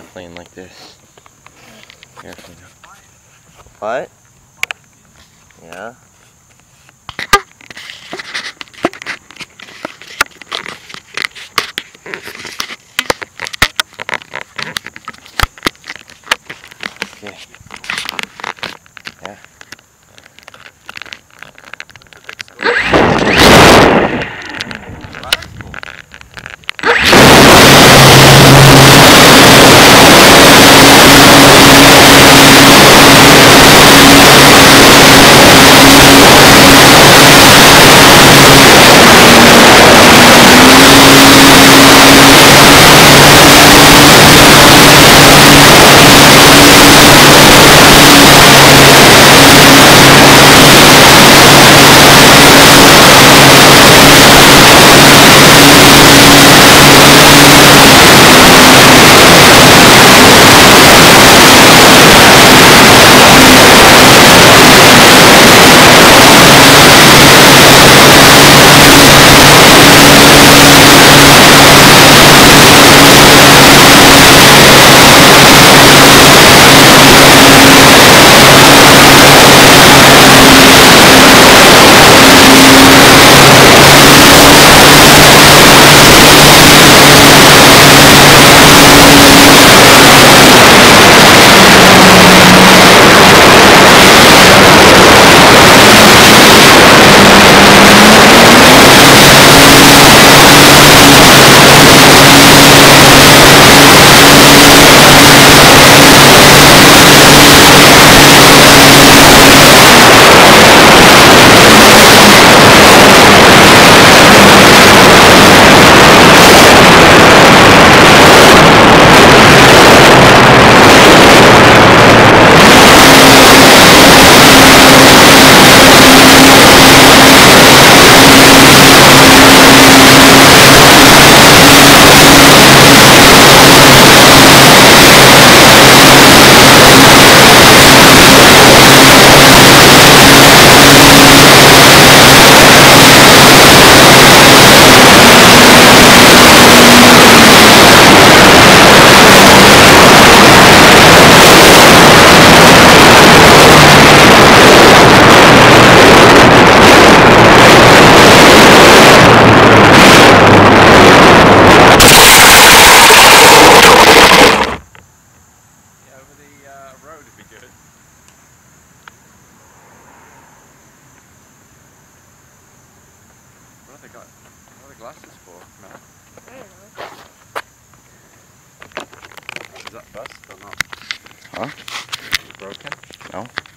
airplane like this. Airplane. What? Yeah. Okay. Yeah. Road would be good. What have they got? What are the glasses for, Mel? I don't know. Is that bust or not? Huh? Is it broken? No.